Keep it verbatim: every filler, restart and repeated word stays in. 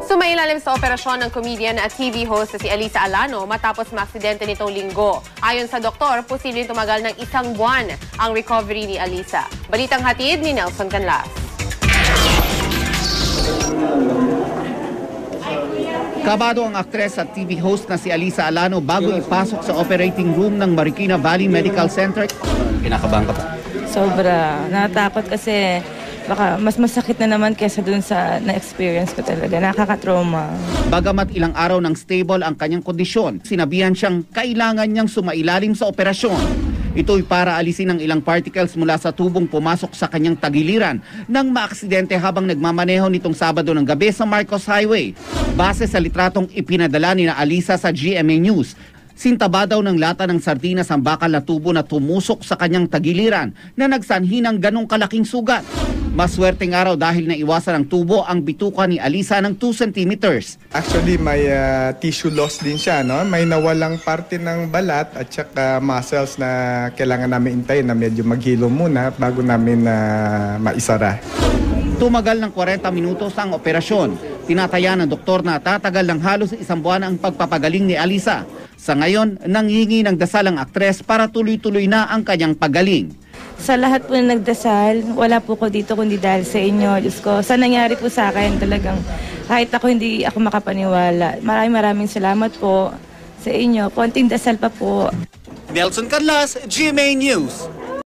Sumailalim sa operasyon ng comedian at T V host na si Alisa Alano matapos maaksidente nitong linggo. Ayon sa doktor, posibleng tumagal ng isang buwan ang recovery ni Alisa. Balitang hatid ni Nelson Canlas. Kabado ang aktres at T V host na si Alisa Alano bago ipasok sa operating room ng Marikina Valley Medical Center. Kinakabahan ka pa? Sobra. Natakot kasi baka mas masakit na naman kesa dun sa na-experience ko talaga. Nakaka-trauma. Bagamat ilang araw ng stable ang kanyang kondisyon, sinabihan siyang kailangan niyang sumailalim sa operasyon. Ito'y para alisin ang ilang particles mula sa tubong pumasok sa kanyang tagiliran nang maaksidente habang nagmamaneho nitong Sabado ng gabi sa Marcos Highway. Base sa litratong ipinadala ni na Alisa sa G M A News, sintaba daw ng lata ng sardinas ang bakal na tubo na tumusok sa kanyang tagiliran na nagsanhi ng ganong kalaking sugat. Maswerteng araw dahil naiwasan ng tubo ang bituka ni Alisa ng two centimeters. Actually, may uh, tissue loss din siya. No? May nawalang parte ng balat at saka muscles na kailangan namin intayin na medyo maghilo muna bago namin uh, maisara. Tumagal ng forty minutos ang operasyon. Tinataya ng doktor na tatagal ng halos isang buwan ang pagpapagaling ni Alisa. Sa ngayon, nanghingi ng dasal ang aktres para tuloy-tuloy na ang kanyang pagaling. Sa lahat po na nagdasal, wala po ko dito kundi dahil sa inyo. Diyos ko, sa nangyari po sa akin talagang kahit ako hindi ako makapaniwala. Maraming maraming salamat po sa inyo. Konting dasal pa po. Nelson Canlas, G M A News.